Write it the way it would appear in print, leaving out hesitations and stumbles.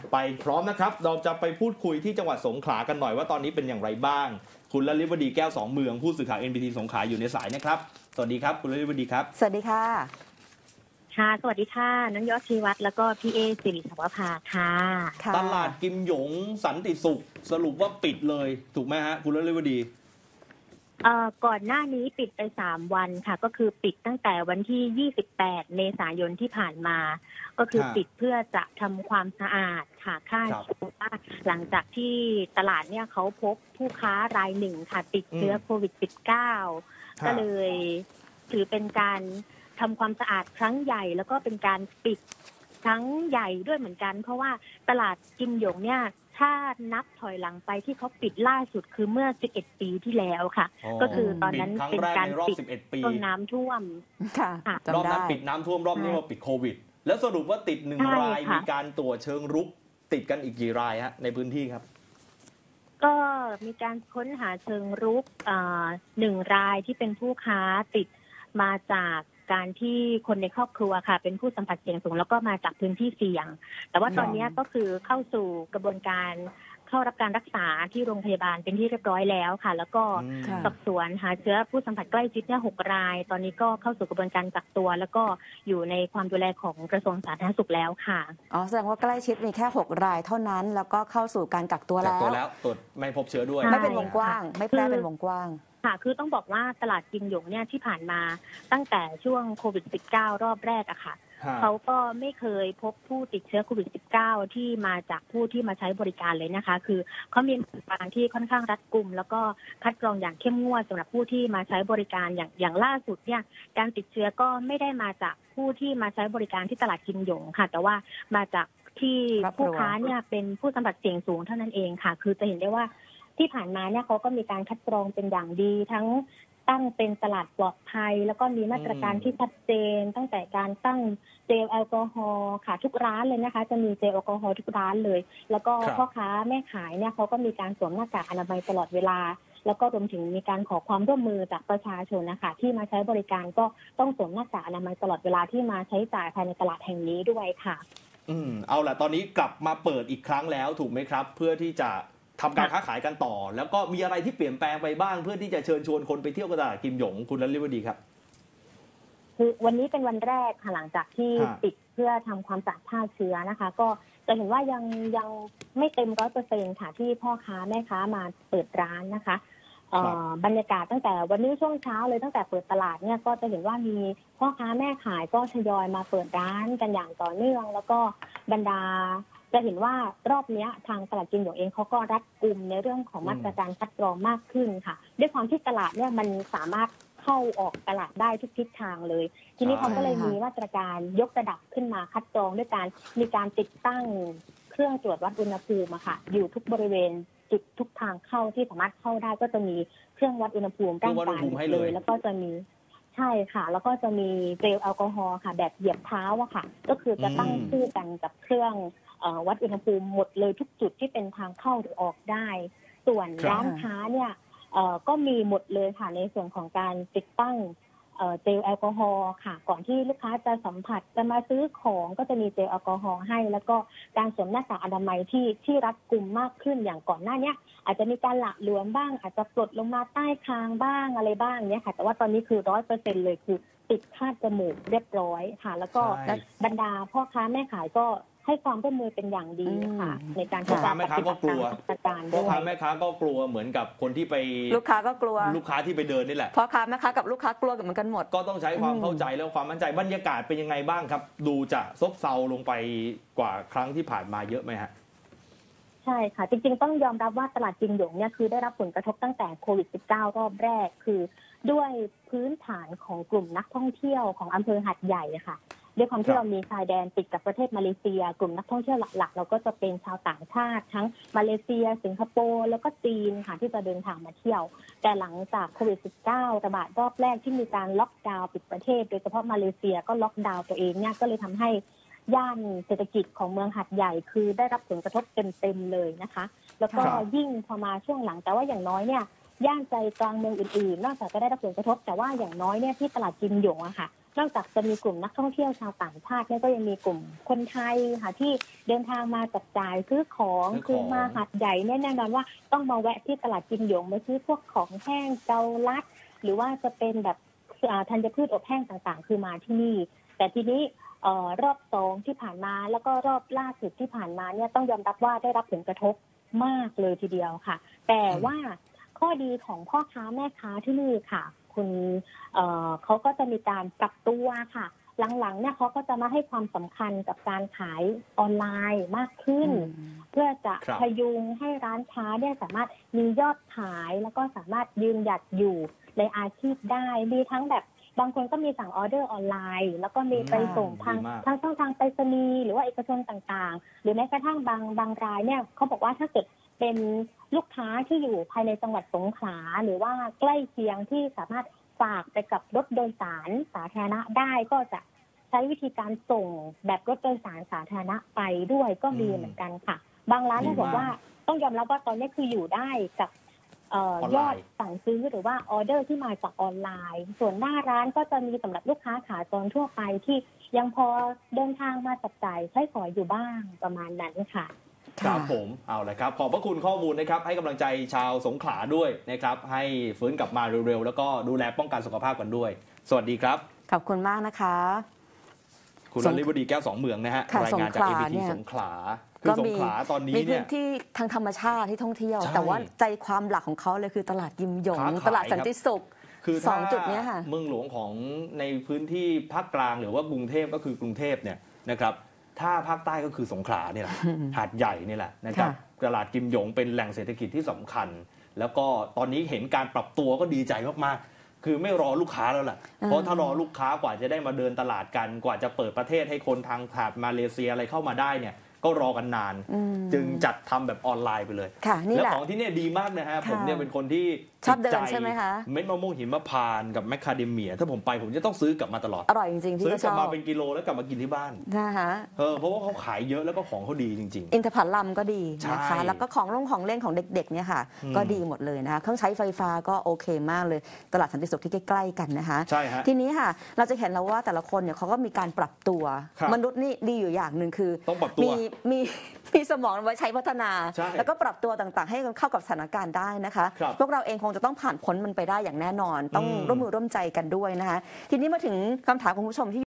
ไปพร้อมนะครับเราจะไปพูดคุยที่จังหวัดสงขลากันหน่อยว่าตอนนี้เป็นอย่างไรบ้างคุณลลิวดีแก้วสองเมืองผู้สื่อข่าว NBT สงขลาอยู่ในสายนะครับสวัสดีครับคุณลลิวดีครับสวัสดีค่ะค่ะสวัสดีค่ะน้องยอดชีวัฒน์แล้วก็พี่เอสิริสวภาค่ะตลาดกิมหยงสันติสุขสรุปว่าปิดเลยถูกไหมฮะคุณลลิวดีก่อนหน้านี้ปิดไป3 วันค่ะก็คือปิดตั้งแต่วันที่28 เมษายนที่ผ่านมาก็คือปิดเพื่อจะทำความสะอาดค่ะฆ่าเชื้อหลังจากที่ตลาดเนี่ยเขาพบผู้ค้ารายหนึ่งค่ะติดเชื้อโควิด -19 ก็เลยถือเป็นการทำความสะอาดครั้งใหญ่แล้วก็เป็นการปิดครั้งใหญ่ด้วยเหมือนกันเพราะว่าตลาดกิมหยงเนี่ยถ้านับถอยหลังไปที่เขาปิดล่าสุดคือเมื่อ11 ปีที่แล้วค่ะก็คือตอนนั้นเป็นการปิดช่วงน้ำท่วมค่ะรอบนั้นปิดน้ำท่วมรอบนี้ว่าปิดโควิดแล้วสรุปว่าติด1 รายมีการตรวจเชิงรุกติดกันอีกกี่รายฮะในพื้นที่ครับก็มีการค้นหาเชิงรุก1 รายที่เป็นผู้ค้าติดมาจากการที่คนในครอบครัวค่ะเป็นผู้สัมผัสเสี่ยงสูงแล้วก็มาจากพื้นที่เสี่ยงแต่ว่าตอนนี้ก็คือเข้าสู่กระบวนการเข้ารับการรักษาที่โรงพยาบาลเป็นที่เรียบร้อยแล้วค่ะแล้วก็สอบสวนหาเชื้อผู้สัมผัสใกล้ชิดเนี่ย6 รายตอนนี้ก็เข้าสู่กระบวนการกักตัวแล้วก็อยู่ในความดูแลของกระทรวงสาธารณสุขแล้วค่ะแสดงว่าใกล้ชิดมีแค่6 รายเท่านั้นแล้วก็เข้าสู่การกักตัวแล้วตรวจไม่พบเชื้อด้วยไม่เป็นวงกว้างไม่แพร่เป็นวงกว้างค่ะคือต้องบอกว่าตลาดกิมหยงเนี่ยที่ผ่านมาตั้งแต่ช่วงโควิด -19 รอบแรกอะค่ะเขาก็ไม่เคยพบผู้ติดเชื้อโควิด -19 ที่มาจากผู้ที่มาใช้บริการเลยนะคะคือเขามีมาตรการที่ค่อนข้างรัดกุมแล้วก็คัดกรองอย่างเข้มงวดสำหรับผู้ที่มาใช้บริการอย่างล่าสุดเนี่ยการติดเชื้อก็ไม่ได้มาจากผู้ที่มาใช้บริการที่ตลาดกิมหยงค่ะแต่ว่ามาจากที่ผู้ค้าเนี่ยเป็นผู้สัมผัสเสี่ยงสูงเท่านั้นเองค่ะคือจะเห็นได้ว่าที่ผ่านมาเนี่ยเขาก็มีการคัดกรองเป็นอย่างดีทั้งตั้งเป็นตลาดปลอดภัยแล้วก็มีมาตรการที่ชัดเจนตั้งแต่การตั้งเจลแอลกอฮอล์ค่ะทุกร้านเลยนะคะจะมีเจลแอลกอฮอล์ทุกร้านเลยแล้วก็พ่อค้าแม่ขายเนี่ยเขาก็มีการสวมหน้ากากอนามัยตลอดเวลาแล้วก็รวมถึงมีการขอความร่วมมือจากประชาชนนะคะที่มาใช้บริการก็ต้องสวมหน้ากากอนามัยตลอดเวลาที่มาใช้จ่ายภายในตลาดแห่งนี้ด้วยค่ะเอาล่ะตอนนี้กลับมาเปิดอีกครั้งแล้วถูกไหมครับเพื่อที่จะทำการค้าขายกันต่อแล้วก็มีอะไรที่เปลี่ยนแปลงไปบ้างเพื่อที่จะเชิญชวนคนไปเที่ยวตลาดกิมหยงคุณลลิวดีครับคือวันนี้เป็นวันแรกค่ะหลังจากที่ปิดเพื่อทำความสะอาดฆ่าเชื้อนะคะก็จะเห็นว่ายังไม่เต็ม100%ค่ะที่พ่อค้าแม่ค้ามาเปิดร้านนะคะบรรยากาศตั้งแต่วันนี้ช่วงเช้าเลยตั้งแต่เปิดตลาดเนี่ยก็จะเห็นว่ามีพ่อค้าแม่ขายก็ทยอยมาเปิดร้านกันอย่างต่อเนื่องแล้วก็บรรดาจะเห็นว่ารอบนี้ทางตลาดกิมหยงเองเขาก็รัดกุมในเรื่องของมาตรการคัดกรองมากขึ้นค่ะด้วยความที่ตลาดเนี่ยมันสามารถเข้าออกตลาดได้ทุกทิศทางเลยทีนี้เขาก็เลยมีมาตรการยกระดับขึ้นมาคัดกรองด้วยการมีการติดตั้งเครื่องตรวจวัดอุณหภูมิค่ะอยู่ทุกบริเวณจุดทุกทางเข้าที่สามารถเข้าได้ก็จะมีเครื่องวัดอุณหภูมิร่างกายเลยแล้วก็จะมีใช่ค่ะแล้วก็จะมีเจลแอลกอฮอล์ค่ะแบบเหยียบเท้าอะค่ะก็คือจะตั้งคู่กันกับเครื่องวัดอุณหภูมิหมดเลยทุกจุดที่เป็นทางเข้าหรือออกได้ส่วนร้านค้าเนี่ยก็มีหมดเลยค่ะในส่วนของการติดตั้งเจลแอลกอฮอล์ค่ะก่อนที่ลูกค้าจะสัมผัสจะมาซื้อของก็จะมีเจลแอลกอฮอล์ให้แล้วก็การสวมหน้ากากอนามัยที่รัดกุมมากขึ้นอย่างก่อนหน้านี้อาจจะมีการหละหลวมบ้างอาจจะปลดลงมาใต้คางบ้างอะไรบ้างเนี่ยค่ะแต่ว่าตอนนี้คือ 100% เลยคือติดคาดจมูกเรียบร้อยค่ะแล้วก็บรรดาพ่อค้าแม่ขายก็ให้ความร่วมมือเป็นอย่างดีค่ะในการที่จะปฏิบัติตามมาตรการด้วยพ่อค้าแม่ค้าก็กลัวเหมือนกับคนที่ไปลูกค้าก็กลัวลูกค้าที่ไปเดินนี่แหละพ่อค้าแม่ค้ากับลูกค้ากลัวกันเหมือนกันหมดก็ต้องใช้ความเข้าใจแล้วความมั่นใจบรรยากาศเป็นยังไงบ้างครับดูจะซบเซาลงไปกว่าครั้งที่ผ่านมาเยอะไหมฮะใช่ค่ะจริงๆต้องยอมรับว่าตลาดกิมหยงเนี่ยคือได้รับผลกระทบตั้งแต่โควิด -19 รอบแรกคือด้วยพื้นฐานของกลุ่มนักท่องเที่ยวของอำเภอหาดใหญ่ค่ะด้วยความที่เรามีชายแดนติดกับประเทศมาเลเซียกลุ่มนักท่องเที่ยวหลักๆเราก็จะเป็นชาวต่างชาติทั้งมาเลเซียสิงคโปร์แล้วก็จีนค่ะที่จะเดินทางมาเที่ยวแต่หลังจากโควิด -19 ระบาดรอบแรกที่มีการล็อกดาวน์ปิดประเทศโดยเฉพาะมาเลเซียก็ล็อกดาวน์ตัวเองเนี่ยก็เลยทำให้ย่านเศรษฐกิจของเมืองหาดใหญ่คือได้รับผลกระทบเต็มๆเลยนะคะแล้วก็ยิ่งพอมาช่วงหลังแต่ว่าอย่างน้อยเนี่ยย่านใจกลางเมืองอื่นๆนอกจากจะได้รับผลกระทบแต่ว่าอย่างน้อยเนี่ยที่ตลาดกิมหยงอะค่ะนอกจากจะมีกลุ่มนักท่องเที่ยวชาวต่างชาติเนี่ยก็ยังมีกลุ่มคนไทยค่ะที่เดินทางมาจับจ่ายซื้อของคือมาหาดใหญ่แน่นอนว่าต้องมาแวะที่ตลาดกิมหยงมาซื้อพวกของแห้งเกาลัดหรือว่าจะเป็นแบบธัญพืชอบแห้งต่างๆคือมาที่นี่แต่ทีนี้รอบ2ที่ผ่านมาแล้วก็รอบล่าสุดที่ผ่านมาเนี่ยต้องยอมรับว่าได้รับผลกระทบมากเลยทีเดียวค่ะแต่ว่าข้อดีของพ่อค้าแม่ค้าที่นี่ค่ะคุณเขาก็จะมีการปรับตัวค่ะหลังๆเนี่ยเขาก็จะมาให้ความสำคัญกับการขายออนไลน์มากขึ้นเพื่อจะพยุงให้ร้านค้าเนี่ยสามารถมียอดขายแล้วก็สามารถยืนหยัดอยู่ในอาชีพได้มีทั้งแบบบางคนก็มีสั่งออเดอร์ออนไลน์แล้วก็มีไปส่งทางช่องทางไปรษณีย์หรือว่าเอกชนต่างๆหรือแม้กระทั่งบางรายเนี่ยเขาบอกว่าถ้าเกิดเป็นลูกค้าที่อยู่ภายในจังหวัดสงขลาหรือว่าใกล้เคียงที่สามารถฝากไปกับรถโดยสารสาธารณะได้ก็จะใช้วิธีการส่งแบบรถโดยสารสาธารณะไปด้วยก็มีเหมือนกันค่ะบางร้านเนี่ยบอกว่าต้องยอมรับว่าตอนนี้คืออยู่ได้กับยอดสั่งซื้อหรือว่าออเดอร์ที่มาจากออนไลน์ส่วนหน้าร้านก็จะมีสำหรับลูกค้าขาจรทั่วไปที่ยังพอเดินทางมาจับจ่ายใช้สอยอยู่บ้างประมาณนั้นค่ะครับผมเอาละครับขอบพระคุณข้อมูลนะครับให้กำลังใจชาวสงขลาด้วยนะครับให้ฟื้นกลับมาเร็วๆแล้วก็ดูแลป้องกันสุขภาพกันด้วยสวัสดีครับขอบคุณมากนะคะคุณนฤวดีแก้วสองเมืองนะฮะรายงานจาก APT สงขลาคือสงขลาตอนนี้เนี่ยมีพื้นที่ทางธรรมชาติที่ท่องเที่ยวแต่ว่าใจความหลักของเขาเลยคือตลาดกิมหยงตลาดสันติสุขคือสองจุดนี้ค่ะเมืองหลวงของในพื้นที่ภาคกลางหรือว่ากรุงเทพก็คือกรุงเทพเนี่ยนะครับถ้าภาคใต้ก็คือสงขลาเนี่ยแหละหาดใหญ่นี่แหละนะครับตลาดกิมหยงเป็นแหล่งเศรษฐกิจที่สำคัญแล้วก็ตอนนี้เห็นการปรับตัวก็ดีใจมากๆคือไม่รอลูกค้าแล้วแหละเพราะถ้ารอลูกค้ากว่าจะได้มาเดินตลาดกันกว่าจะเปิดประเทศให้คนทางแถบมาเลเซียอะไรเข้ามาได้เนี่ยก็รอกันนานจึงจัดทำแบบออนไลน์ไปเลยแล้วของที่นี่ดีมากนะฮะผมเนี่ยเป็นคนที่ชอบเดินใช่ไหมคะเม็ดมะม่วงหิมพานต์กับแมคคาเดเมียถ้าผมไปผมจะต้องซื้อกลับมาตลอดอร่อยจริงๆพี่ซื้อกลับมาเป็นกิโลแล้วกลับมากินที่บ้านนะคะเพราะว่าเขาขายเยอะแล้วก็ของเขาดีจริงๆอินทผลัมก็ดีนะคะแล้วก็ของเล่นของเด็กๆเนี่ยค่ะก็ดีหมดเลยนะคะเครื่องใช้ไฟฟ้าก็โอเคมากเลยตลาดสันติสุขที่ใกล้ๆกันนะคะใช่ฮะทีนี้ค่ะเราจะเห็นแล้วว่าแต่ละคนเนี่ยเขาก็มีการปรับตัวมนุษย์นี่ดีอยู่อย่างหนึ่งคือต้องปรับตัวมีสมองไว้ใช้พัฒนาแล้วก็ปรับตัวต่างๆให้เข้ากับสถานการณ์ได้นะคะพวกเราเองคงจะต้องผ่านพ้นมันไปได้อย่างแน่นอนต้องร่วมมือร่วมใจกันด้วยนะคะทีนี้มาถึงคำถามของคุณผู้ชมที่